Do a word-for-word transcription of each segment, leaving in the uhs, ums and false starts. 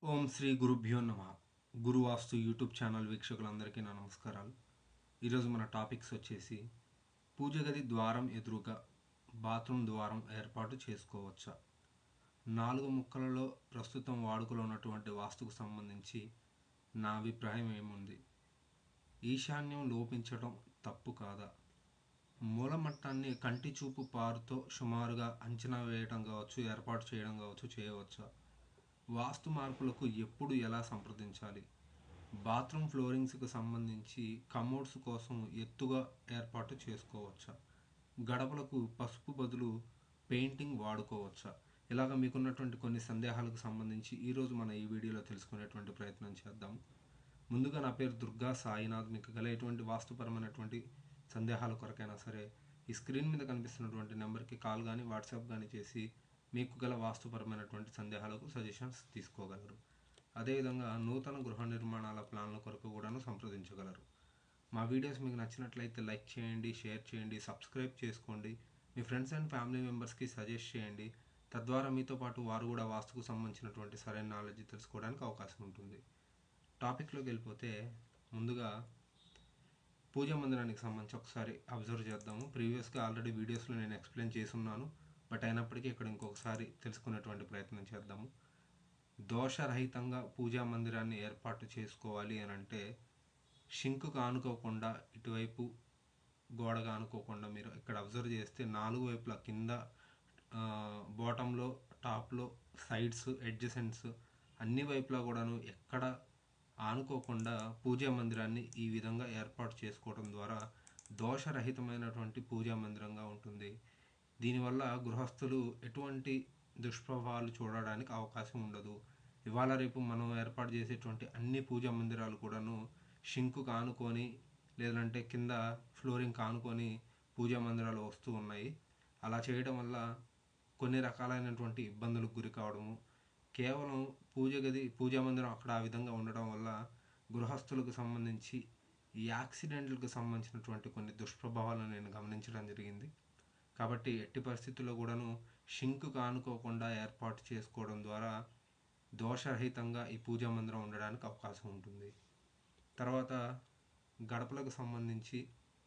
ఓం శ్రీ గురుభ్యో నమ. గురువాస్తు YouTube channel వీక్షకులందరికీ నా నమస్కారాలు. ఈరోజు మన టాపిక్స్ వచ్చేసి పూజ గది ద్వారం ఎదురుగా బాత్రూమ్ ద్వారం ఏర్పాటు చేసుకోవచ్చా, నాలుగు ముక్కలలో ప్రస్తుతం వాడుకలో ఉన్నటువంటి వాస్తుకు సంబంధించి నా అభిప్రాయం ఏముంది, ఈశాన్యం లోపించడం తప్పు కాదా, మూలమట్టాన్ని కంటి చూపు పారుతో సుమారుగా అంచనా వేయడం కావచ్చు, ఏర్పాటు చేయడం కావచ్చు చేయవచ్చా, వాస్తు మార్పులకు ఎప్పుడు ఎలా సంప్రదించాలి, బాత్రూమ్ ఫ్లోరింగ్స్కి సంబంధించి కమోడ్స్ కోసం ఎత్తుగా ఏర్పాటు చేసుకోవచ్చా, గడపలకు పసుపు బదులు పెయింటింగ్ వాడుకోవచ్చా, ఇలాగ మీకున్నటువంటి కొన్ని సందేహాలకు సంబంధించి ఈరోజు మన ఈ వీడియోలో తెలుసుకునేటువంటి ప్రయత్నం చేద్దాము. ముందుగా నా పేరు దుర్గా సాయినాథ్. మీకు గల ఎటువంటి వాస్తుపరమైనటువంటి సందేహాల కొరకైనా సరే ఈ స్క్రీన్ మీద కనిపిస్తున్నటువంటి నెంబర్కి కాల్ కానీ వాట్సాప్ కానీ చేసి మీకు గల వాస్తుపరమైనటువంటి సందేహాలకు సజెషన్స్ తీసుకోగలరు. అదేవిధంగా నూతన గృహ నిర్మాణాల ప్లాన్ల కొరకు కూడాను సంప్రదించగలరు. మా వీడియోస్ మీకు నచ్చినట్లయితే లైక్ చేయండి, షేర్ చేయండి, సబ్స్క్రైబ్ చేసుకోండి, మీ ఫ్రెండ్స్ అండ్ ఫ్యామిలీ మెంబర్స్కి సజెస్ట్ చేయండి. తద్వారా మీతో పాటు వారు కూడా వాస్తుకు సంబంధించినటువంటి సరైన నాలెడ్జ్ తెలుసుకోవడానికి అవకాశం ఉంటుంది. టాపిక్లోకి వెళ్ళిపోతే ముందుగా పూజా మందిరానికి సంబంధించి ఒకసారి అబ్జర్వ్ చేద్దాము. ప్రీవియస్గా ఆల్రెడీ వీడియోస్లో నేను ఎక్స్ప్లెయిన్ చేస్తున్నాను, బట్ అయినప్పటికీ ఇక్కడ ఇంకొకసారి తెలుసుకునేటువంటి ప్రయత్నం చేద్దాము. దోషరహితంగా పూజా మందిరాన్ని ఏర్పాటు చేసుకోవాలి అని అంటే షింకుకు ఆనుకోకుండా ఇటువైపు గోడగా ఆనుకోకుండా మీరు ఇక్కడ అబ్జర్వ్ చేస్తే నాలుగు వైపుల కింద బాటంలో, టాప్లో, సైడ్స్, ఎడ్జసెంట్స్ అన్ని వైపులా కూడాను ఎక్కడ ఆనుకోకుండా పూజా మందిరాన్ని ఈ విధంగా ఏర్పాటు చేసుకోవడం ద్వారా దోషరహితమైనటువంటి పూజా మందిరంగా ఉంటుంది. దీనివల్ల గృహస్థులు ఎటువంటి దుష్ప్రభావాలు చూడడానికి అవకాశం ఉండదు. ఇవాళ రేపు మనం ఏర్పాటు చేసేటువంటి అన్ని పూజా మందిరాలు కూడాను షింకు కానుకొని లేదంటే కింద ఫ్లోరింగ్ కానుకొని పూజా మందిరాలు వస్తూ ఉన్నాయి. అలా చేయడం వల్ల కొన్ని రకాలైనటువంటి ఇబ్బందులకు గురి కావడము, కేవలం పూజ గది పూజా మందిరం అక్కడ ఆ విధంగా ఉండడం వల్ల గృహస్థులకు సంబంధించి ఈ యాక్సిడెంట్లకు సంబంధించినటువంటి కొన్ని దుష్ప్రభావాలను నేను గమనించడం జరిగింది. కాబట్టి ఎట్టి పరిస్థితుల్లో కూడాను షింకు కానుకోకుండా ఏర్పాటు చేసుకోవడం ద్వారా దోషరహితంగా ఈ పూజా మందిరం ఉండడానికి అవకాశం ఉంటుంది. తర్వాత గడపలకు సంబంధించి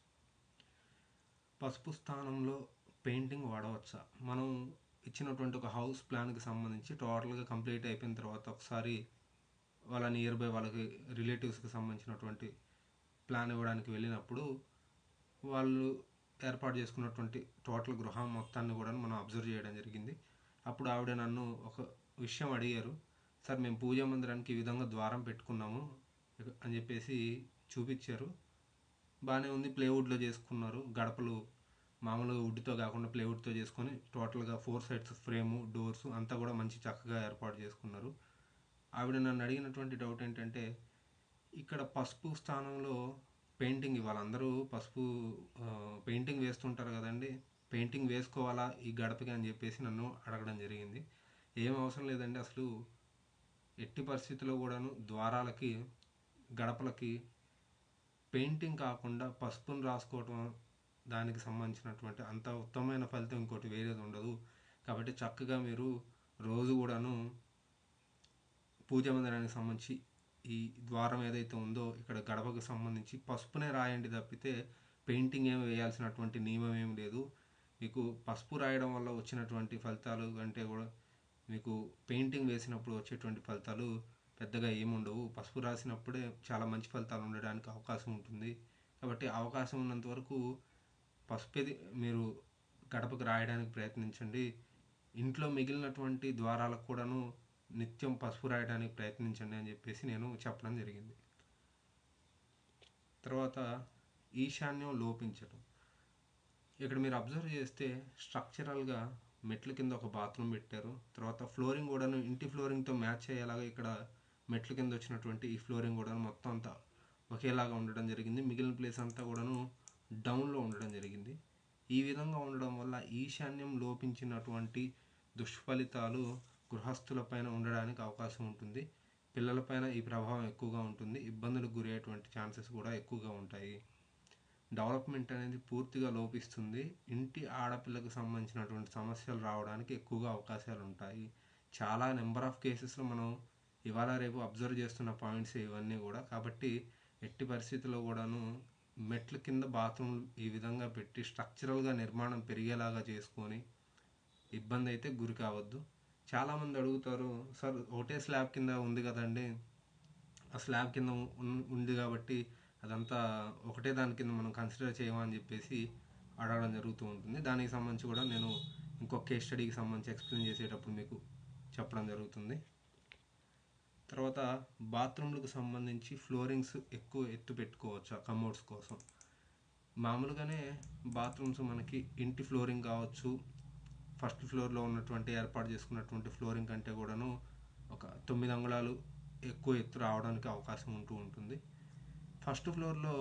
పసుపు స్థానంలో పెయింటింగ్ వాడవచ్చా. మనం ఇచ్చినటువంటి ఒక హౌస్ ప్లాన్కి సంబంధించి టోటల్గా కంప్లీట్ అయిపోయిన తర్వాత ఒకసారి వాళ్ళ నియర్ బై వాళ్ళకి రిలేటివ్స్కి సంబంధించినటువంటి ప్లాన్ ఇవ్వడానికి వెళ్ళినప్పుడు వాళ్ళు ఏర్పాటు చేసుకున్నటువంటి టోటల్ గృహం మొత్తాన్ని కూడా మనం అబ్జర్వ్ చేయడం జరిగింది. అప్పుడు ఆవిడ నన్ను ఒక విషయం అడిగారు, సార్ మేము పూజా మందిరానికి ఈ విధంగా ద్వారం పెట్టుకున్నాము అని చెప్పేసి చూపించారు. బాగానే ఉంది, ప్లేవుడ్లో చేసుకున్నారు, గడపలు మామూలుగా వుడ్తో కాకుండా ప్లేవుడ్తో చేసుకొని టోటల్గా ఫోర్ సైడ్స్ ఫ్రేము, డోర్స్ అంతా కూడా మంచి చక్కగా ఏర్పాటు చేసుకున్నారు. ఆవిడ నన్ను అడిగినటువంటి డౌట్ ఏంటంటే ఇక్కడ పసుపు స్థానంలో పెయింటింగ్ ఇవ్వాలి, అందరూ పసుపు పెయింటింగ్ వేస్తుంటారు కదండి, పెయింటింగ్ వేసుకోవాలా ఈ గడపకి అని చెప్పేసి నన్ను అడగడం జరిగింది. ఏం అవసరం లేదండి, అసలు ఎట్టి పరిస్థితుల్లో కూడాను ద్వారాలకి గడపలకి పెయింటింగ్ కాకుండా పసుపును రాసుకోవటం దానికి సంబంధించినటువంటి అంత ఉత్తమమైన ఫలితం ఇంకోటి వేరేది ఉండదు. కాబట్టి చక్కగా మీరు రోజు కూడాను పూజా మందిరానికి సంబంధించి ఈ ద్వారం ఏదైతే ఉందో ఇక్కడ గడపకు సంబంధించి పసుపునే రాయండి తప్పితే పెయింటింగ్ ఏమి వేయాల్సినటువంటి నియమం ఏమి లేదు. మీకు పసుపు రాయడం వల్ల వచ్చినటువంటి ఫలితాలు కంటే కూడా మీకు పెయింటింగ్ వేసినప్పుడు వచ్చేటువంటి ఫలితాలు పెద్దగా ఏముండవు. పసుపు రాసినప్పుడే చాలా మంచి ఫలితాలు ఉండడానికి అవకాశం ఉంటుంది. కాబట్టి అవకాశం ఉన్నంత వరకు పసుపేది మీరు గడపకు రాయడానికి ప్రయత్నించండి. ఇంట్లో మిగిలినటువంటి ద్వారాలకు కూడాను నిత్యం పసుపు రాయడానికి ప్రయత్నించండి అని చెప్పేసి నేను చెప్పడం జరిగింది. తర్వాత ఈశాన్యం లోపించడం. ఇక్కడ మీరు అబ్జర్వ్ చేస్తే స్ట్రక్చరల్గా మెట్ల కింద ఒక బాత్రూమ్ పెట్టారు. తర్వాత ఫ్లోరింగ్ కూడాను ఇంటి ఫ్లోరింగ్తో మ్యాచ్ అయ్యేలాగా ఇక్కడ మెట్ల కింద వచ్చినటువంటి ఈ ఫ్లోరింగ్ కూడాను మొత్తం అంతా ఒకేలాగా ఉండడం జరిగింది. మిగిలిన ప్లేస్ అంతా కూడాను డౌన్లో ఉండడం జరిగింది. ఈ విధంగా ఉండడం వల్ల ఈశాన్యం లోపించినటువంటి దుష్ఫలితాలు గృహస్థులపైన ఉండడానికి అవకాశం ఉంటుంది. పిల్లలపైన ఈ ప్రభావం ఎక్కువగా ఉంటుంది. ఇబ్బందులకు గురయ్యేటువంటి ఛాన్సెస్ కూడా ఎక్కువగా ఉంటాయి. డెవలప్మెంట్ అనేది పూర్తిగా లోపిస్తుంది. ఇంటి ఆడపిల్లకు సంబంధించినటువంటి సమస్యలు రావడానికి ఎక్కువగా అవకాశాలు ఉంటాయి. చాలా నెంబర్ ఆఫ్ కేసెస్లో మనం ఇవాళ రేపు అబ్జర్వ్ చేస్తున్న పాయింట్స్ ఇవన్నీ కూడా. కాబట్టి ఎట్టి పరిస్థితుల్లో కూడాను మెట్ల కింద బాత్రూమ్ ఈ విధంగా పెట్టి స్ట్రక్చరల్గా నిర్మాణం పెరిగేలాగా చేసుకొని ఇబ్బంది అయితే గురి కావద్దు. చాలామంది అడుగుతారు, సార్ ఒకటే స్లాబ్ కింద ఉంది కదండి, ఆ స్లాబ్ కింద ఉన్- ఉంది కాబట్టి అదంతా ఒకటే దాని కింద మనం కన్సిడర్ చేయమా అని చెప్పేసి అడగడం జరుగుతూ ఉంటుంది. దానికి సంబంధించి కూడా నేను ఇంకొక కేస్ స్టడీకి సంబంధించి ఎక్స్ప్లెయిన్ చేసేటప్పుడు మీకు చెప్పడం జరుగుతుంది. తర్వాత బాత్రూమ్లకు సంబంధించి ఫ్లోరింగ్స్ ఎక్కువ ఎత్తు పెట్టుకోవచ్చు ఆ కమోడ్స్ కోసం. మామూలుగానే బాత్రూమ్స్ మనకి ఇంటి ఫ్లోరింగ్ కావచ్చు, ఫస్ట్ ఫ్లోర్లో ఉన్నటువంటి ఏర్పాటు చేసుకున్నటువంటి ఫ్లోరింగ్ కంటే కూడాను ఒక తొమ్మిది అంగుళాలు ఎక్కువ ఎత్తు రావడానికి అవకాశం ఉంటూ ఉంటుంది. ఫస్ట్ ఫ్లోర్లో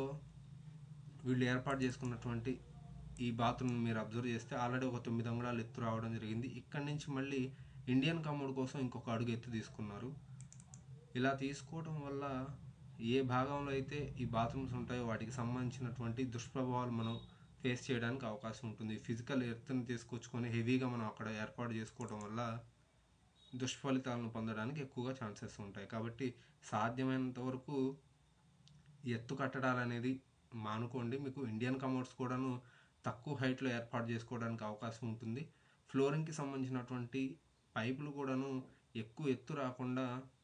వీళ్ళు ఏర్పాటు చేసుకున్నటువంటి ఈ బాత్రూమ్ మీరు అబ్జర్వ్ చేస్తే ఆల్రెడీ ఒక తొమ్మిది అంగుళాలు ఎత్తు రావడం జరిగింది. ఇక్కడి నుంచి మళ్ళీ ఇండియన్ కమోడ్ కోసం ఇంకొక అడుగు ఎత్తు తీసుకున్నారు. ఇలా తీసుకోవడం వల్ల ఏ భాగంలో అయితే ఈ బాత్రూమ్స్ ఉంటాయో వాటికి సంబంధించినటువంటి దుష్ప్రభావాలు మనం ఫేస్ చేయడానికి అవకాశం ఉంటుంది. ఫిజికల్ ఎర్త్ని తీసుకొచ్చుకొని హెవీగా మనం అక్కడ ఏర్పాటు చేసుకోవడం వల్ల దుష్ఫలితాలను పొందడానికి ఎక్కువగా ఛాన్సెస్ ఉంటాయి. కాబట్టి సాధ్యమైనంత వరకు ఎత్తు కట్టడాలు అనేది మానుకోండి. మీకు ఇండియన్ కమోడ్స్ కూడాను తక్కువ హైట్లో ఏర్పాటు చేసుకోవడానికి అవకాశం ఉంటుంది. ఫ్లోరింగ్కి సంబంధించినటువంటి పైపులు కూడాను ఎక్కువ ఎత్తు రాకుండా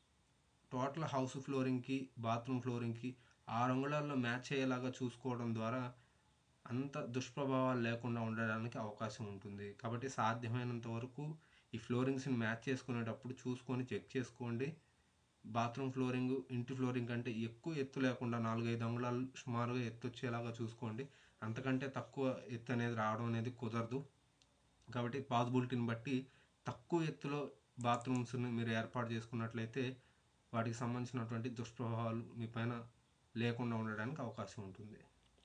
టోటల్ హౌస్ ఫ్లోరింగ్కి బాత్రూమ్ ఫ్లోరింగ్కి ఆరు అంగుళాల్లో మ్యాచ్ అయ్యేలాగా చూసుకోవడం ద్వారా అంత దుష్ప్రభావాలు లేకుండా ఉండడానికి అవకాశం ఉంటుంది. కాబట్టి సాధ్యమైనంత వరకు ఈ ఫ్లోరింగ్స్ని మ్యాచ్ చేసుకునేటప్పుడు చూసుకొని చెక్ చేసుకోండి. బాత్రూమ్ ఫ్లోరింగ్ ఇంటి ఫ్లోరింగ్ కంటే ఎక్కువ ఎత్తు లేకుండా నాలుగైదు అంగుళాలు సుమారుగా ఎత్తు వచ్చేలాగా చూసుకోండి. అంతకంటే తక్కువ ఎత్తు అనేది రావడం అనేది కుదరదు. కాబట్టి పాసిబిలిటీని బట్టి తక్కువ ఎత్తులో బాత్రూమ్స్ని మీరు ఏర్పాటు చేసుకున్నట్లయితే వాటికి సంబంధించినటువంటి దుష్ప్రభావాలు మీ పైన లేకుండా ఉండడానికి అవకాశం ఉంటుంది.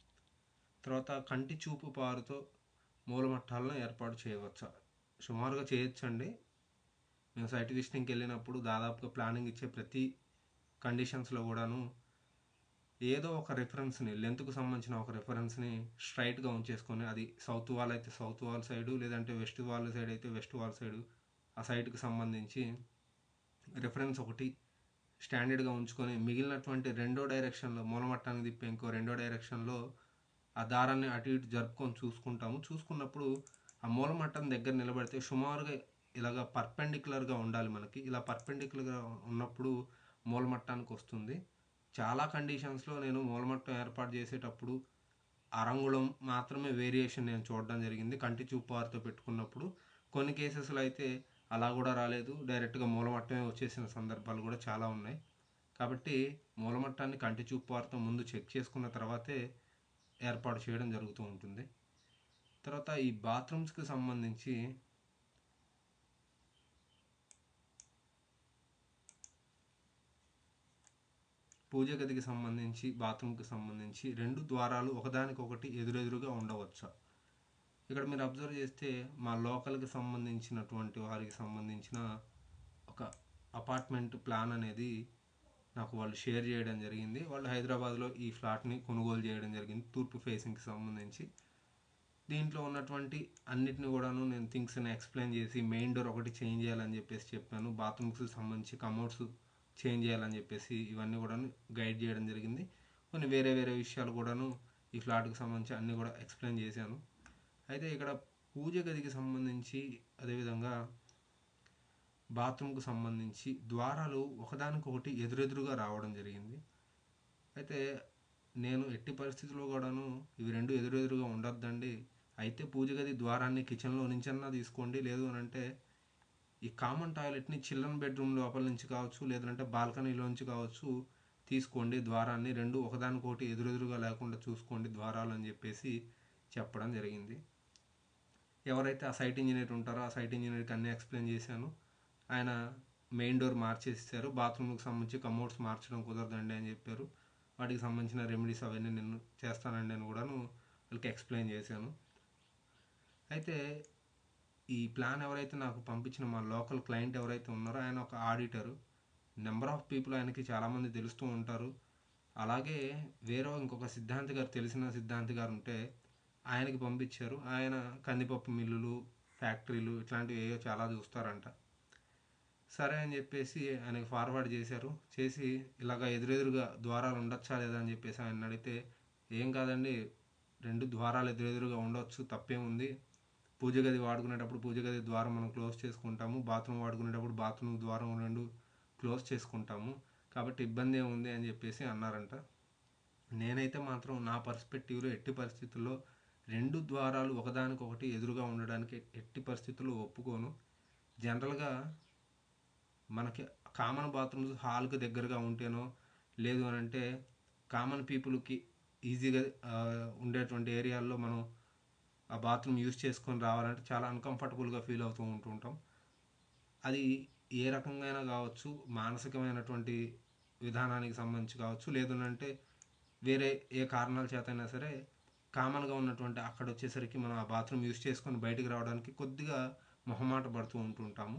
తర్వాత కంటి చూపు పారుతో మూలమట్టాలను ఏర్పాటు చేయవచ్చా? సుమారుగా చేయొచ్చండి. మేము సైట్ విజిటింగ్కి వెళ్ళినప్పుడు దాదాపుగా ప్లానింగ్ ఇచ్చే ప్రతి కండిషన్స్లో కూడాను ఏదో ఒక రెఫరెన్స్ని, లెంత్కు సంబంధించిన ఒక రెఫరెన్స్ని స్ట్రైట్గా ఉంచేసుకొని, అది సౌత్ వాల్ అయితే సౌత్ వాల్ సైడు, లేదంటే వెస్ట్ వాల్ సైడ్ అయితే వెస్ట్ వాల్ సైడు, ఆ సైడ్కి సంబంధించి రెఫరెన్స్ ఒకటి స్టాండర్డ్గా ఉంచుకొని మిగిలినటువంటి రెండో డైరెక్షన్లో మూలమట్టాన్ని తిప్పే ఇంకో రెండో డైరెక్షన్లో ఆ దారాన్ని అటు ఇటు జరుపుకొని చూసుకుంటాము. చూసుకున్నప్పుడు ఆ మూలమట్టం దగ్గర నిలబడితే సుమారుగా ఇలాగ పర్పెండిక్యులర్గా ఉండాలి మనకి. ఇలా పర్పెండిక్యులర్గా ఉన్నప్పుడు మూలమట్టానికి వస్తుంది. చాలా కండిషన్స్లో నేను మూలమట్టం ఏర్పాటు చేసేటప్పుడు అరంగుళం మాత్రమే వేరియేషన్ నేను చూడడం జరిగింది కంటి చూపువారితో పెట్టుకున్నప్పుడు. కొన్ని కేసెస్లో అయితే అలా కూడా రాలేదు, డైరెక్ట్గా మూలమట్టమే వచ్చేసిన సందర్భాలు కూడా చాలా ఉన్నాయి. కాబట్టి మూలమట్టాన్ని కంటి చూపువారితో ముందు చెక్ చేసుకున్న తర్వాతే ఏర్పాటు చేయడం జరుగుతూ ఉంటుంది. తర్వాత ఈ బాత్రూమ్స్కి సంబంధించి పూజ గదికి సంబంధించి బాత్రూమ్కి సంబంధించి రెండు ద్వారాలు ఒకదానికొకటి ఎదురెదురుగా ఉండవచ్చా? ఇక్కడ మీరు అబ్జర్వ్ చేస్తే మా లోకల్కి సంబంధించినటువంటి వారికి సంబంధించిన ఒక అపార్ట్మెంట్ ప్లాన్ అనేది నాకు వాళ్ళు షేర్ చేయడం జరిగింది. వాళ్ళు హైదరాబాద్లో ఈ ఫ్లాట్ని కొనుగోలు చేయడం జరిగింది తూర్పు ఫేసింగ్కి సంబంధించి. దీంట్లో ఉన్నటువంటి అన్నిటిని కూడాను నేను థింగ్స్ని ఎక్స్ప్లెయిన్ చేసి మెయిన్ డోర్ ఒకటి చేంజ్ చేయాలని చెప్పేసి చెప్పాను. బాత్రూమ్స్కి సంబంధించి కమోడ్స్ చేంజ్ చేయాలని చెప్పేసి ఇవన్నీ కూడాను గైడ్ చేయడం జరిగింది. కొన్ని వేరే వేరే విషయాలు కూడాను ఈ ఫ్లాట్కి సంబంధించి అన్నీ కూడా ఎక్స్ప్లెయిన్ చేశాను. అయితే ఇక్కడ పూజ గదికి సంబంధించి అదేవిధంగా బాత్రూమ్కి సంబంధించి ద్వారాలు ఒకదానికొకటి ఎదురెదురుగా రావడం జరిగింది. అయితే నేను ఎట్టి పరిస్థితుల్లో కూడాను ఇవి రెండు ఎదురెదురుగా ఉండొద్దండి, అయితే పూజ గది ద్వారాన్ని కిచెన్లో నుంచన్నా తీసుకోండి, లేదు అని అంటే ఈ కామన్ టాయిలెట్ని చిల్డ్రన్ బెడ్రూమ్ లోపల నుంచి కావచ్చు, లేదంటే బాల్కనీలోంచి కావచ్చు తీసుకోండి. ద్వారాన్ని రెండు ఒకదానికొకటి ఎదురెదురుగా లేకుండా చూసుకోండి ద్వారాలు అని చెప్పేసి చెప్పడం జరిగింది. ఎవరైతే ఆ సైట్ ఇంజనీర్ ఉంటారో ఆ సైట్ ఇంజనీర్కి అన్నీ ఎక్స్ప్లెయిన్ చేశాను. ఆయన మెయిన్ డోర్ మార్చేసారు. బాత్రూమ్కి సంబంధించి కమోడ్స్ మార్చడం కుదరదండి అని చెప్పారు. వాటికి సంబంధించిన రెమెడీస్ అవన్నీ నేను చేస్తానండి అని కూడాను వాళ్ళకి ఎక్స్ప్లెయిన్ చేశాను. అయితే ఈ ప్లాన్ ఎవరైతే నాకు పంపించిన మా లోకల్ క్లయింట్ ఎవరైతే ఉన్నారో ఆయన ఒక ఆడిటరు. నెంబర్ ఆఫ్ పీపుల్ ఆయనకి చాలామంది తెలుస్తూ ఉంటారు. అలాగే వేరే ఇంకొక సిద్ధాంతి గారు, తెలిసిన సిద్ధాంతి గారు ఉంటే ఆయనకి పంపించారు. ఆయన కందిపప్పు మిల్లులు, ఫ్యాక్టరీలు ఇట్లాంటివి ఏవో చాలా చూస్తారంట. సరే అని చెప్పేసి ఆయనకి ఫార్వర్డ్ చేశారు. చేసి ఇలాగ ఎదురెదురుగా ద్వారాలు ఉండొచ్చా లేదా అని చెప్పేసి ఆయన అడిగితే, ఏం కాదండి, రెండు ద్వారాలు ఎదురెదురుగా ఉండొచ్చు, తప్పేముంది. పూజ గది వాడుకునేటప్పుడు పూజ గది ద్వారం మనం క్లోజ్ చేసుకుంటాము, బాత్రూమ్ వాడుకునేటప్పుడు బాత్రూమ్ ద్వారం రెండు క్లోజ్ చేసుకుంటాము, కాబట్టి ఇబ్బంది ఏముంది అని చెప్పేసి అన్నారంట. నేనైతే మాత్రం నా పర్స్పెక్టివ్లో ఎట్టి పరిస్థితుల్లో రెండు ద్వారాలు ఒకదానికొకటి ఎదురుగా ఉండడానికి ఎట్టి పరిస్థితుల్లో ఒప్పుకోను. జనరల్గా మనకి కామన్ బాత్రూమ్స్ హాల్కి దగ్గరగా ఉంటేనో, లేదు అని అంటే కామన్ పీపుల్కి ఈజీగా ఉండేటువంటి ఏరియాల్లో మనం ఆ బాత్రూమ్ యూజ్ చేసుకొని రావాలంటే చాలా అన్కంఫర్టబుల్గా ఫీల్ అవుతూ ఉంటుంటాం. అది ఏ రకంగా అయినా కావచ్చు, మానసికమైనటువంటి విధానానికి సంబంధించి కావచ్చు, లేదంటే వేరే ఏ కారణాల చేత అయినా సరే కామన్గా ఉన్నటువంటి అక్కడ వచ్చేసరికి మనం ఆ బాత్రూమ్ యూజ్ చేసుకొని బయటికి రావడానికి కొద్దిగా మొహమాట పడుతూ ఉంటుంటాము.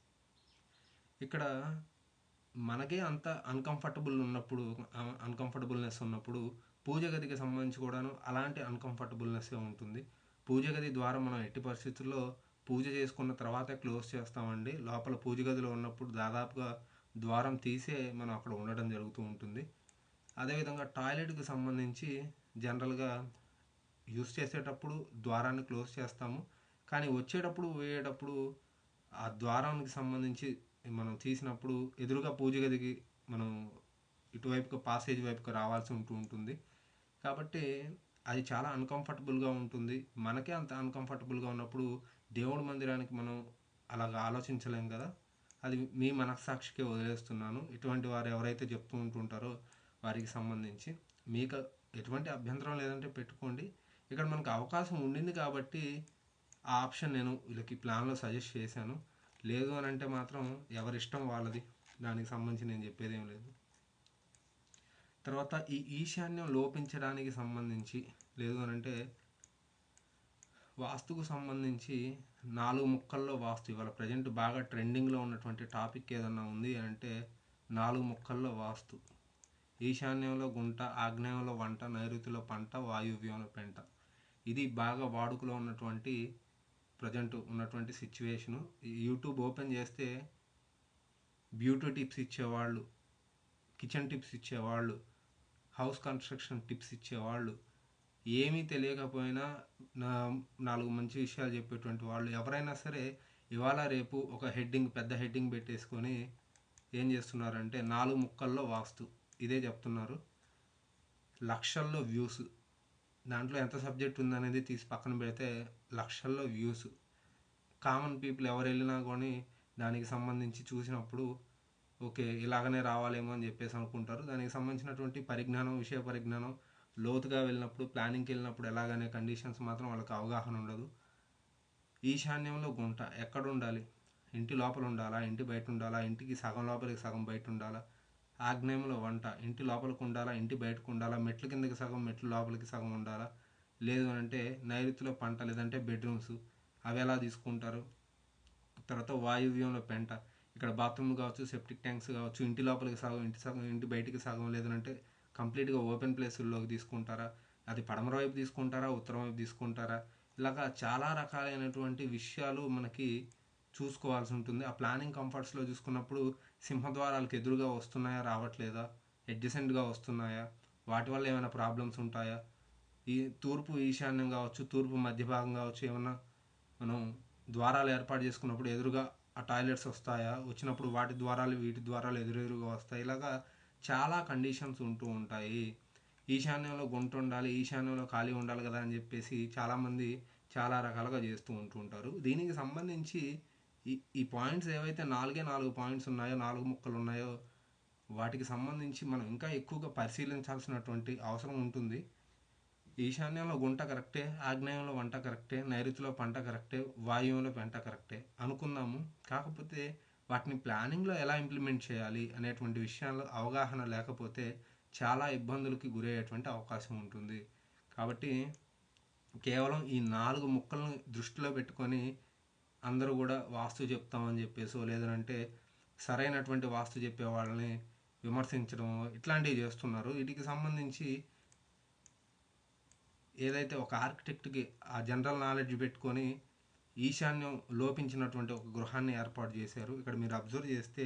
ఇక్కడ మనకే అంత అన్కంఫర్టబుల్ ఉన్నప్పుడు అన్కంఫర్టబుల్నెస్ ఉన్నప్పుడు పూజ గదికి సంబంధించి కూడాను అలాంటి అన్కంఫర్టబుల్నెస్సే ఉంటుంది. పూజ గది ద్వారా మనం ఎట్టి పరిస్థితుల్లో పూజ చేసుకున్న తర్వాతే క్లోజ్ చేస్తామండి. లోపల పూజ గదిలో ఉన్నప్పుడు దాదాపుగా ద్వారం తీసే మనం అక్కడ ఉండడం జరుగుతూ ఉంటుంది. అదేవిధంగా టాయిలెట్కి సంబంధించి జనరల్గా యూస్ చేసేటప్పుడు ద్వారాన్ని క్లోజ్ చేస్తాము, కానీ వచ్చేటప్పుడు పోయేటప్పుడు ఆ ద్వారానికి సంబంధించి మనం తీసినప్పుడు ఎదురుగా పూజ గదికి మనం ఇటువైపుగా పాసేజ్ వైపుకి రావాల్సి ఉంటూ ఉంటుంది. కాబట్టి అది చాలా అన్కంఫర్టబుల్గా ఉంటుంది. మనకే అంత అన్కంఫర్టబుల్గా ఉన్నప్పుడు దేవుడి మందిరానికి మనం అలాగ ఆలోచించలేం కదా. అది మీ మనస్సాక్షికే వదిలేస్తున్నాను. ఇటువంటి వారు ఎవరైతే చెప్తూ ఉంటుంటారో వారికి సంబంధించి మీకు ఎటువంటి అభ్యంతరం లేదంటే పెట్టుకోండి. ఇక్కడ మనకు అవకాశం ఉండింది కాబట్టి ఆ ఆప్షన్ నేను వీళ్ళకి ప్లాన్లో సజెస్ట్ చేశాను. లేదు అని అంటే మాత్రం ఎవరిష్టం వాళ్ళది, దానికి సంబంధించి నేను చెప్పేది ఏం లేదు. తర్వాత ఈ ఈశాన్యం లోపించడానికి సంబంధించి, లేదు అని అంటే వాస్తుకు సంబంధించి నాలుగు ముక్కల్లో వాస్తు ఇవాళ ప్రజెంట్ బాగా ట్రెండింగ్లో ఉన్నటువంటి టాపిక్ ఏదన్నా ఉంది అంటే నాలుగు ముక్కల్లో వాస్తు. ఈశాన్యంలో గుంట, ఆగ్నేయంలో వంట, నైరుతిలో పంట, వాయువ్యంలో పెంట. ఇది బాగా వాడుకలో ఉన్నటువంటి ప్రజెంట్ ఉన్నటువంటి సిచ్యువేషను. యూట్యూబ్ ఓపెన్ చేస్తే బ్యూటీ టిప్స్ ఇచ్చేవాళ్ళు, కిచెన్ టిప్స్ ఇచ్చేవాళ్ళు, హౌస్ కన్స్ట్రక్షన్ టిప్స్ ఇచ్చేవాళ్ళు, ఏమీ తెలియకపోయినా నా నాలుగు మంచి విషయాలు చెప్పేటువంటి వాళ్ళు ఎవరైనా సరే ఇవాళ రేపు ఒక హెడ్డింగ్, పెద్ద హెడ్డింగ్ పెట్టేసుకొని ఏం చేస్తున్నారంటే నాలుగు ముక్కల్లో వాస్తు ఇదే చెప్తున్నారు. లక్షల్లో వ్యూస్, దాంట్లో ఎంత సబ్జెక్ట్ ఉందనేది తీసి పక్కన పెడితే లక్షల్లో వ్యూస్. కామన్ పీపుల్ ఎవరు వెళ్ళినా కానీ దానికి సంబంధించి చూసినప్పుడు ఓకే ఇలాగనే రావాలేమో అని చెప్పేసి అనుకుంటారు. దానికి సంబంధించినటువంటి పరిజ్ఞానం, విషయ పరిజ్ఞానం లోతుగా వెళ్ళినప్పుడు, ప్లానింగ్కి వెళ్ళినప్పుడు ఎలాగనే కండిషన్స్ మాత్రం వాళ్ళకి అవగాహన ఉండదు. ఈశాన్యంలో గుంట ఎక్కడ ఉండాలి? ఇంటి లోపల ఉండాలా, ఇంటి బయట ఉండాలా, ఇంటికి సగం లోపలికి సగం బయట ఉండాలా? ఆగ్నేయంలో వంట ఇంటి లోపలికి ఉండాలా, ఇంటి బయటకు ఉండాలా, మెట్ల కిందకి సగం మెట్ల లోపలికి సగం ఉండాలా? లేదు అంటే నైరుతిలో పంట లేదంటే బెడ్రూమ్స్, అవి ఎలా తీసుకుంటారు? తర్వాత వాయువ్యంలో పెంట, ఇక్కడ బాత్రూమ్ కావచ్చు, సెప్టిక్ ట్యాంక్స్ కావచ్చు, ఇంటి లోపలికి సగం ఇంటి సగం ఇంటి బయటికి సగం, లేదంటే కంప్లీట్గా ఓపెన్ ప్లేసుల్లోకి తీసుకుంటారా? అది పడమర వైపు తీసుకుంటారా, ఉత్తరం వైపు తీసుకుంటారా? ఇలాగా చాలా రకాలైనటువంటి విషయాలు మనకి చూసుకోవాల్సి ఉంటుంది. ఆ ప్లానింగ్ కంఫర్ట్స్లో చూసుకున్నప్పుడు సింహద్వారాలకు ఎదురుగా వస్తున్నాయా, రావట్లేదా, అడ్జసెంట్గా వస్తున్నాయా, వాటి వల్ల ఏమైనా ప్రాబ్లమ్స్ ఉంటాయా, ఈ తూర్పు ఈశాన్యం కావచ్చు, తూర్పు మధ్య భాగం కావచ్చు, ఏమన్నా మనం ద్వారాలు ఏర్పాటు చేసుకున్నప్పుడు ఎదురుగా ఆ టాయిలెట్స్ వస్తాయా, వచ్చినప్పుడు వాటి ద్వారాలు వీటి ద్వారాలు ఎదురెదురుగా వస్తాయి. ఇలాగా చాలా కండిషన్స్ ఉంటూ ఉంటాయి. ఈశాన్యంలో గుంట ఉండాలి, ఈశాన్యంలో ఖాళీ ఉండాలి కదా అని చెప్పేసి చాలామంది చాలా రకాలుగా చేస్తూ ఉంటూ ఉంటారు. దీనికి సంబంధించి ఈ ఈ పాయింట్స్ ఏవైతే నాలుగే నాలుగు పాయింట్స్ ఉన్నాయో, నాలుగు ముక్కలు ఉన్నాయో, వాటికి సంబంధించి మనం ఇంకా ఎక్కువగా పరిశీలించాల్సినటువంటి అవసరం ఉంటుంది. ఈశాన్యంలో గుంట కరెక్టే, ఆగ్నేయంలో వంట కరెక్టే, నైరుతిలో పంట కరెక్టే, వాయువ్యంలో పెంట కరెక్టే అనుకుందాము. కాకపోతే వాటిని ప్లానింగ్లో ఎలా ఇంప్లిమెంట్ చేయాలి అనేటువంటి విషయాల్లో అవగాహన లేకపోతే చాలా ఇబ్బందులకి గురయ్యేటువంటి అవకాశం ఉంటుంది. కాబట్టి కేవలం ఈ నాలుగు ముక్కలను దృష్టిలో పెట్టుకొని అందరూ కూడా వాస్తు చెప్తామని చెప్పేసో, లేదంటే సరైనటువంటి వాస్తు చెప్పే వాళ్ళని విమర్శించడం ఇట్లాంటివి చేస్తున్నారు. వీటికి సంబంధించి ఏదైతే ఒక ఆర్కిటెక్ట్కి ఆ జనరల్ నాలెడ్జ్ పెట్టుకొని ఈశాన్యం లోపించినటువంటి ఒక గృహాన్ని ఏర్పాటు చేశారు. ఇక్కడ మీరు అబ్జర్వ్ చేస్తే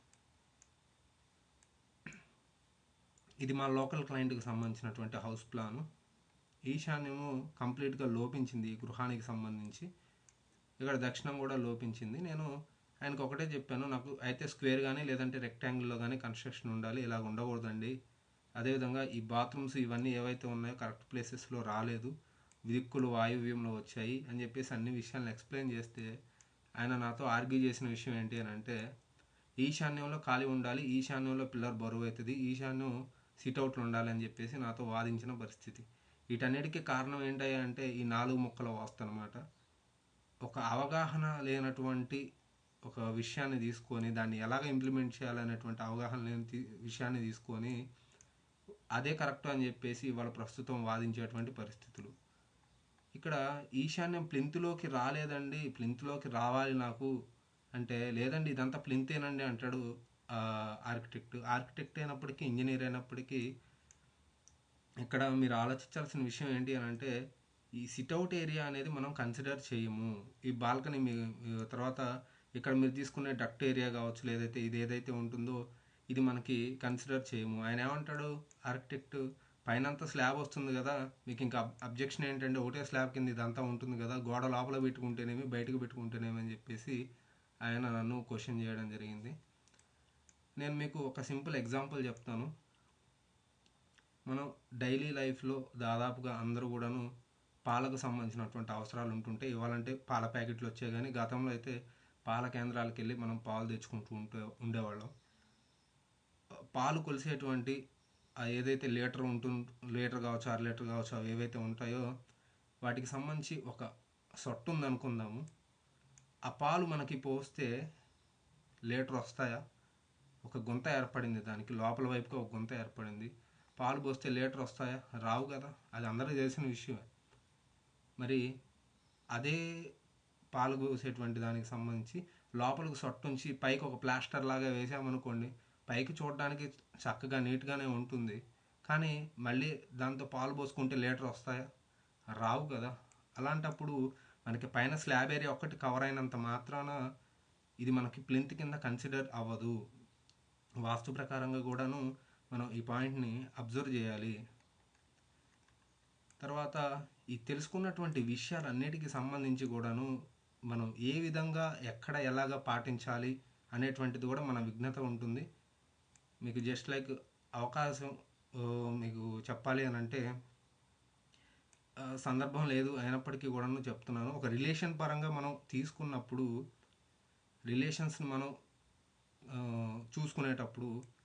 ఇది మా లోకల్ క్లయింట్కి సంబంధించినటువంటి హౌస్ ప్లాను. ఈశాన్యము కంప్లీట్గా లోపించింది ఈ గృహానికి సంబంధించి. ఇక్కడ దక్షిణం కూడా లోపించింది. నేను ఆయనకు ఒకటే చెప్పాను, నాకు అయితే స్క్వేర్ కానీ లేదంటే రెక్టాంగిల్లో కానీ కన్స్ట్రక్షన్ ఉండాలి, ఇలాగ ఉండకూడదండి. అదేవిధంగా ఈ బాత్రూమ్స్ ఇవన్నీ ఏవైతే ఉన్నాయో కరెక్ట్ ప్లేసెస్లో రాలేదు, దిక్కులు వాయువ్యంలో వచ్చాయి అని చెప్పేసి అన్ని విషయాలను ఎక్స్ప్లెయిన్ చేస్తే ఆయన నాతో ఆర్గ్యూ చేసిన విషయం ఏంటి అని అంటే, ఈశాన్యంలో ఖాళీ ఉండాలి, ఈశాన్యంలో పిల్లర్ బరువు అవుతుంది, ఈశాన్యం సిట్అవుట్లు ఉండాలి అని చెప్పేసి నాతో వాదించిన పరిస్థితి. వీటన్నిటికీ కారణం ఏంటయ్యా అంటే ఈ నాలుగు ముక్కల వాస్తు అనమాట. ఒక అవగాహన లేనటువంటి ఒక విషయాన్ని తీసుకొని దాన్ని ఎలాగ ఇంప్లిమెంట్ చేయాలనేటువంటి అవగాహన లేని విషయాన్ని తీసుకొని అదే కరెక్ట్ అని చెప్పేసి ఇవాళ ప్రస్తుతం వాదించేటువంటి పరిస్థితులు. ఇక్కడ ఈశాన్యం ప్లింత్లోకి రాలేదండి, ప్లింత్లోకి రావాలి నాకు అంటే, లేదండి ఇదంతా ప్లింతేనండి అంటాడు ఆర్కిటెక్ట్. ఆర్కిటెక్ట్ అయినప్పటికీ, ఇంజనీర్ అయినప్పటికీ ఇక్కడ మీరు ఆలోచించాల్సిన విషయం ఏంటి అని అంటే, ఈ సిట్అవుట్ ఏరియా అనేది మనం కన్సిడర్ చేయము. ఈ బాల్కనీ మీ తర్వాత ఇక్కడ మీరు తీసుకునే డక్ట్ ఏరియా కావచ్చు, లేదైతే ఇది ఏదైతే ఉంటుందో ఇది మనకి కన్సిడర్ చేయము. ఆయన ఏమంటాడు ఆర్కిటెక్ట్, పైనంతా స్లాబ్ వస్తుంది కదా, మీకు ఇంకా అబ్జెక్షన్ ఏంటంటే ఒకటే స్లాబ్ కింద ఇదంతా ఉంటుంది కదా, గోడ లోపల పెట్టుకుంటేనేమి బయటకు పెట్టుకుంటేనేమి అని చెప్పేసి ఆయన నన్ను క్వశ్చన్ చేయడం జరిగింది. నేను మీకు ఒక సింపుల్ ఎగ్జాంపుల్ చెప్తాను. మనం డైలీ లైఫ్లో దాదాపుగా అందరూ కూడాను పాలకు సంబంధించినటువంటి అవసరాలు ఉంటుంటే, ఇవ్వాలంటే పాల ప్యాకెట్లు వచ్చాయి, కానీ గతంలో అయితే పాల కేంద్రాలకు వెళ్ళి మనం పాలు తెచ్చుకుంటూ ఉంటే ఉండేవాళ్ళం. పాలు కొలిసేటువంటి ఏదైతే లీటర్ ఉంటుంది, లీటర్ కావచ్చు, అర లీటర్ కావచ్చు, అవి ఏవైతే ఉంటాయో వాటికి సంబంధించి ఒక సొట్టు ఉందనుకుందాము. ఆ పాలు మనకి పోస్తే లీటర్ వస్తాయా? ఒక గుంత ఏర్పడింది, దానికి లోపల వైపుగా ఒక గుంత ఏర్పడింది. పాలు పోస్తే లీటర్ వస్తాయా? రావు కదా, అది అందరికీ తెలిసిన విషయమే. మరి అదే పాలు పోసేటువంటి దానికి సంబంధించి లోపలికి సొట్టుంచి పైకి ఒక ప్లాస్టర్ లాగా వేసామనుకోండి, పైకి చూడడానికి చక్కగా నీట్గానే ఉంటుంది, కానీ మళ్ళీ దాంతో పాలు పోసుకుంటే లీటర్ వస్తాయా? రావు కదా. అలాంటప్పుడు మనకి పైన స్లాబ్ ఏరియా ఒక్కటి కవర్ అయినంత మాత్రాన ఇది మనకి ప్లింత్ కింద కన్సిడర్ అవ్వదు. వాస్తు ప్రకారంగా కూడాను మనం ఈ పాయింట్ని అబ్జర్వ్ చేయాలి. తర్వాత ఈ తెలుసుకున్నటువంటి విషయాలన్నిటికీ సంబంధించి కూడాను మనం ఏ విధంగా ఎక్కడ ఎలాగ పాటించాలి అనేటువంటిది కూడా మన విజ్ఞత ఉంటుంది. మీకు జస్ట్ లైక్ అవకాశం మీకు చెప్పాలి అని అంటే సందర్భం లేదు, అయినప్పటికీ కూడాను చెప్తున్నాను. ఒక రిలేషన్ పరంగా మనం తీసుకున్నప్పుడు, రిలేషన్స్ని మనం చూసుకునేటప్పుడు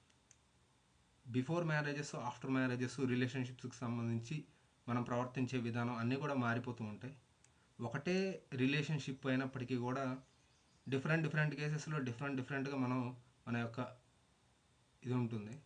బిఫోర్ మ్యారేజెస్, ఆఫ్టర్ మ్యారేజెస్, రిలేషన్షిప్స్కి సంబంధించి మనం ప్రవర్తించే విధానం అన్నీ కూడా మారిపోతూ ఉంటాయి. ఒకటే రిలేషన్షిప్ అయినప్పటికీ కూడా డిఫరెంట్ డిఫరెంట్ కేసెస్లో డిఫరెంట్ డిఫరెంట్గా మనం మన యొక్క ఇది ఉంటుంది.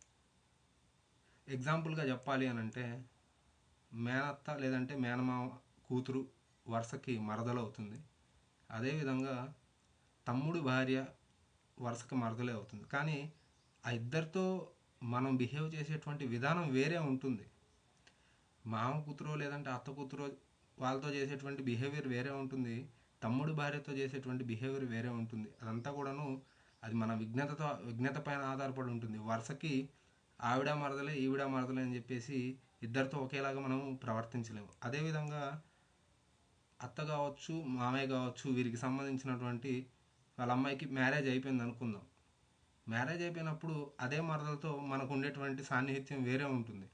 ఎగ్జాంపుల్గా చెప్పాలి అని అంటే, మేనత్త లేదంటే మేనమామ కూతురు వరుసకి మరదలవుతుంది. అదేవిధంగా తమ్ముడు భార్య వరుసకి మరదలే అవుతుంది. కానీ ఆ ఇద్దరితో మనం బిహేవ్ చేసేటువంటి విధానం వేరే ఉంటుంది. మామ కూతురో లేదంటే అత్త కూతురో వాళ్ళతో చేసేటువంటి బిహేవియర్ వేరే ఉంటుంది, తమ్ముడు భార్యతో చేసేటువంటి బిహేవియర్ వేరే ఉంటుంది. అదంతా కూడాను అది మన విజ్ఞతతో విజ్ఞత పైన ఆధారపడి ఉంటుంది. వరుసకి ఆవిడ మరదలే ఈవిడ మరదలే అని చెప్పేసి ఇద్దరితో ఒకేలాగా మనం ప్రవర్తించలేము. అదేవిధంగా అత్త కావచ్చు, మామయ్య కావచ్చు, వీరికి సంబంధించినటువంటి వాళ్ళ అమ్మాయికి మ్యారేజ్ అయిపోయింది అనుకుందాం. మ్యారేజ్ అయిపోయినప్పుడు అదే మరదలతో మనకు ఉండేటువంటి సాన్నిహిత్యం వేరే ఉంటుంది.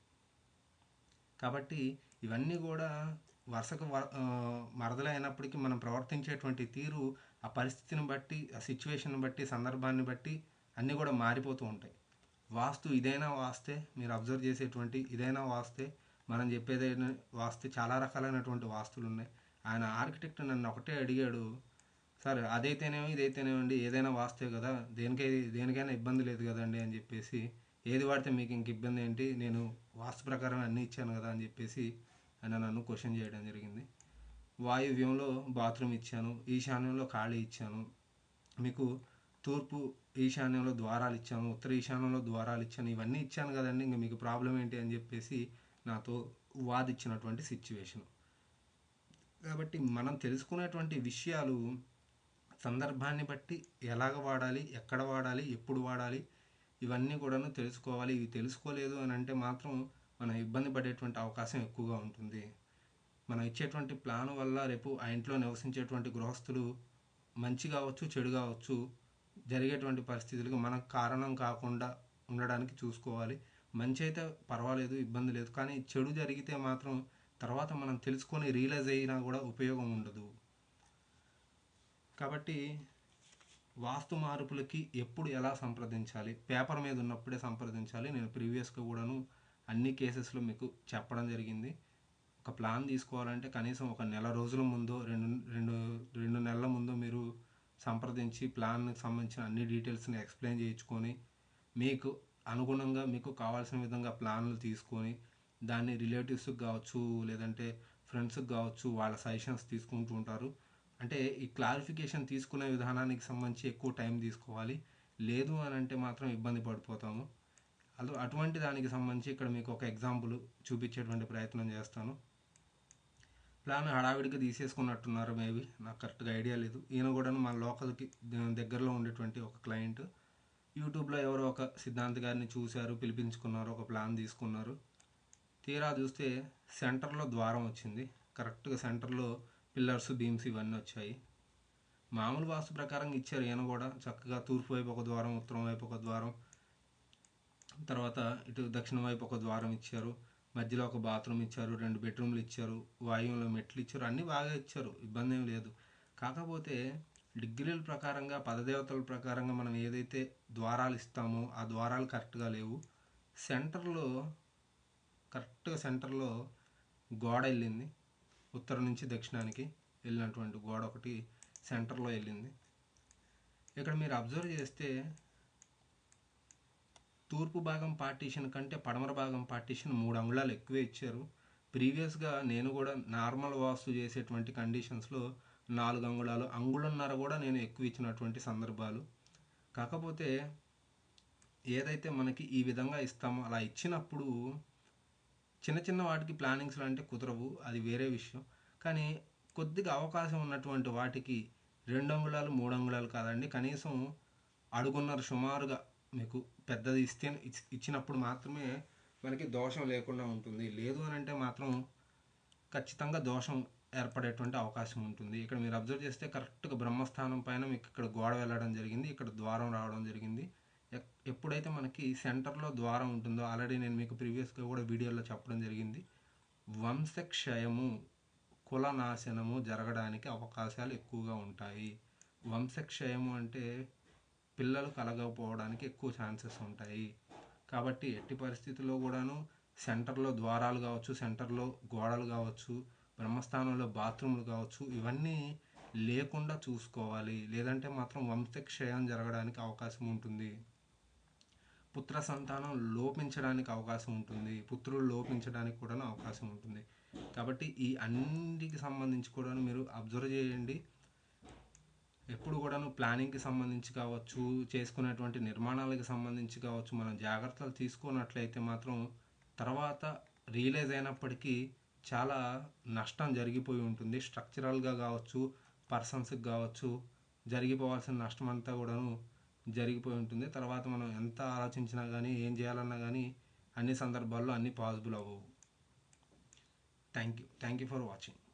కాబట్టి ఇవన్నీ కూడా వరుసకు మరదలే అయినప్పటికీ మనం ప్రవర్తించేటువంటి తీరు ఆ పరిస్థితిని బట్టి, ఆ సిచ్యువేషన్ బట్టి, సందర్భాన్ని బట్టి అన్నీ కూడా మారిపోతూ ఉంటాయి. వాస్తు ఇదైనా వాస్తే, మీరు అబ్జర్వ్ చేసేటువంటి ఇదైనా వాస్తే, మనం చెప్పేదైనా వాస్తే, చాలా రకాలైనటువంటి వాస్తులు ఉన్నాయి. ఆయన ఆర్కిటెక్ట్ నన్ను ఒకటే అడిగాడు, సార్ అదైతేనేమో ఇదైతేనేమండి ఏదైనా వాస్తే కదా, దేనికై దేనికైనా ఇబ్బంది లేదు కదండి అని చెప్పేసి, ఏది వాడితే మీకు ఇంక ఇబ్బంది ఏంటి, నేను వాస్తు ప్రకారం అన్నీ ఇచ్చాను కదా అని చెప్పేసి ఆయన నన్ను క్వశ్చన్ చేయడం జరిగింది. వాయువ్యంలో బాత్రూమ్ ఇచ్చాను, ఈశాన్యంలో ఖాళీ ఇచ్చాను, మీకు తూర్పు ఈశాన్యంలో ద్వారాలు ఇచ్చాను, ఉత్తర ఈశాన్యంలో ద్వారాలు ఇచ్చాను, ఇవన్నీ ఇచ్చాను కదండి, ఇంకా మీకు ప్రాబ్లం ఏంటి అని చెప్పేసి నాతో వాదిచ్చినటువంటి సిచ్యువేషన్. కాబట్టి మనం తెలుసుకునేటువంటి విషయాలు సందర్భాన్ని బట్టి ఎలాగ వాడాలి, ఎక్కడ వాడాలి, ఎప్పుడు వాడాలి, ఇవన్నీ కూడాను తెలుసుకోవాలి. ఇవి తెలుసుకోలేదు అని అంటే మాత్రం మనం ఇబ్బంది పడేటువంటి అవకాశం ఎక్కువగా ఉంటుంది. మనం ఇచ్చేటువంటి ప్లాన్ వల్ల రేపు ఆ ఇంట్లో నివసించేటువంటి గృహస్థులు మంచి కావచ్చు, చెడు కావచ్చు, జరిగేటువంటి పరిస్థితులకు మనకు కారణం కాకుండా ఉండడానికి చూసుకోవాలి. మంచి అయితే పర్వాలేదు, ఇబ్బంది లేదు. కానీ చెడు జరిగితే మాత్రం తర్వాత మనం తెలుసుకొని రియలైజ్ అయినా కూడా ఉపయోగం ఉండదు. కాబట్టి వాస్తు మార్పులకి ఎప్పుడు ఎలా సంప్రదించాలి, పేపర్ మీద ఉన్నప్పుడే సంప్రదించాలి. నేను ప్రీవియస్గా కూడాను అన్ని కేసెస్లో మీకు చెప్పడం జరిగింది. ఒక ప్లాన్ తీసుకోవాలంటే కనీసం ఒక నెల రోజుల ముందో రెండు రెండు రెండు నెలల ముందో మీరు సంప్రదించి ప్లాన్కి సంబంధించిన అన్ని డీటెయిల్స్ని ఎక్స్ప్లెయిన్ చేయించుకొని మీకు అనుగుణంగా మీకు కావాల్సిన విధంగా ప్లాన్లు తీసుకొని దాన్ని రిలేటివ్స్కి కావచ్చు, లేదంటే ఫ్రెండ్స్కి కావచ్చు, వాళ్ళ సజెషన్స్ తీసుకుంటూ ఉంటారు. అంటే ఈ క్లారిఫికేషన్ తీసుకునే విధానానికి సంబంధించి ఎక్కువ టైం తీసుకోవాలి. లేదు అని అంటే మాత్రం ఇబ్బంది పడిపోతాము. అలా అటువంటి దానికి సంబంధించి ఇక్కడ మీకు ఒక ఎగ్జాంపుల్ చూపించేటువంటి ప్రయత్నం చేస్తాను. ప్లాన్ హడావిడిగా తీసేసుకున్నట్టున్నారు, మేబీ నాకు కరెక్ట్గా ఐడియా లేదు. ఈయన కూడాను మన లోకల్కి దగ్గరలో ఉండేటువంటి ఒక క్లయింట్. యూట్యూబ్లో ఎవరో ఒక సిద్ధాంత్ గారిని చూశారు, పిలిపించుకున్నారు, ఒక ప్లాన్ తీసుకున్నారు. తీరా చూస్తే సెంటర్లో ద్వారం వచ్చింది. కరెక్ట్గా సెంటర్లో పిల్లర్స్, బీమ్స్ ఇవన్నీ వచ్చాయి. మామూలు వాస్తు ప్రకారం ఇచ్చారు. ఈయన కూడా చక్కగా తూర్పు వైపు ఒక ద్వారం, ఉత్తరం వైపు ఒక ద్వారం, తర్వాత ఇటు దక్షిణం వైపు ఒక ద్వారం ఇచ్చారు. మధ్యలో ఒక బాత్రూమ్ ఇచ్చారు, రెండు బెడ్రూమ్లు ఇచ్చారు, వాయువులో మెట్లు ఇచ్చారు, అన్నీ బాగా ఇచ్చారు, ఇబ్బంది ఏం లేదు. కాకపోతే డిగ్రీల ప్రకారంగా, పదదేవతల ప్రకారంగా మనం ఏదైతే ద్వారాలు ఇస్తామో ఆ ద్వారాలు కరెక్ట్గా లేవు. సెంటర్లో కరెక్ట్గా సెంటర్లో గోడ వెళ్ళింది. ఉత్తరం నుంచి దక్షిణానికి వెళ్ళినటువంటి గోడ ఒకటి సెంటర్లో వెళ్ళింది. ఇక్కడ మీరు అబ్జర్వ్ చేస్తే తూర్పు భాగం పార్టీషన్ కంటే పడమర భాగం పార్టీషన్ మూడు అంగుళాలు ఎక్కువే ఇచ్చారు. ప్రీవియస్గా నేను కూడా నార్మల్ వాస్తు చేసేటువంటి కండిషన్స్లో నాలుగు అంగుళాలు, అంగుళన్నర కూడా నేను ఎక్కువ ఇచ్చినటువంటి సందర్భాలు. కాకపోతే ఏదైతే మనకి ఈ విధంగా ఇస్తామో అలా ఇచ్చినప్పుడు చిన్న చిన్న వాటికి ప్లానింగ్స్లో అంటే కుదరవు, అది వేరే విషయం. కానీ కొద్దిగా అవకాశం ఉన్నటువంటి వాటికి రెండు అంగుళాలు, మూడు అంగుళాలు కాదండి, కనీసం అడుగున్నర సుమారుగా మీకు పెద్దది ఇస్తే ఇచ్చినప్పుడు మాత్రమే మనకి దోషం లేకుండా ఉంటుంది. లేదు అని అంటే మాత్రం ఖచ్చితంగా దోషం ఏర్పడేటువంటి అవకాశం ఉంటుంది. ఇక్కడ మీరు అబ్జర్వ్ చేస్తే కరెక్ట్గా బ్రహ్మస్థానం పైన మీకు ఇక్కడ గోడ వెళ్ళడం జరిగింది, ఇక్కడ ద్వారం రావడం జరిగింది. ఎప్పుడైతే మనకి సెంటర్లో ద్వారం ఉంటుందో, ఆల్రెడీ నేను మీకు ప్రీవియస్గా కూడా వీడియోలో చెప్పడం జరిగింది, వంశక్షయము, కులనాశనము జరగడానికి అవకాశాలు ఎక్కువగా ఉంటాయి. వంశక్షయము అంటే పిల్లలు కలగకపోవడానికి ఎక్కువ ఛాన్సెస్ ఉంటాయి. కాబట్టి ఎట్టి పరిస్థితుల్లో కూడాను సెంటర్లో ద్వారాలు కావచ్చు, సెంటర్లో గోడలు కావచ్చు, బ్రహ్మస్థానంలో బాత్రూమ్లు కావచ్చు, ఇవన్నీ లేకుండా చూసుకోవాలి. లేదంటే మాత్రం వంశక్షయం జరగడానికి అవకాశం ఉంటుంది. పుత్ర సంతానం లోపించడానికి అవకాశం ఉంటుంది. పుత్రులు లోపించడానికి కూడా అవకాశం ఉంటుంది. కాబట్టి ఈ అన్నిటికి సంబంధించి కూడా మీరు అబ్జర్వ్ చేయండి. ఎప్పుడు కూడాను ప్లానింగ్కి సంబంధించి కావచ్చు, చేసుకునేటువంటి నిర్మాణాలకు సంబంధించి కావచ్చు, మనం జాగ్రత్తలు తీసుకున్నట్లయితే మాత్రం తర్వాత రియలైజ్ అయినప్పటికీ చాలా నష్టం జరిగిపోయి ఉంటుంది. స్ట్రక్చరల్గా కావచ్చు, పర్సన్స్కి కావచ్చు, జరిగిపోవాల్సిన నష్టం అంతా కూడాను జరిగిపోయి ఉంటుంది. తర్వాత మనం ఎంత ఆలోచించినా కానీ, ఏం చేయాలన్నా కానీ అన్ని సందర్భాల్లో అన్నీ పాసిబుల్ అవ్వవు. Thank you thank you for watching.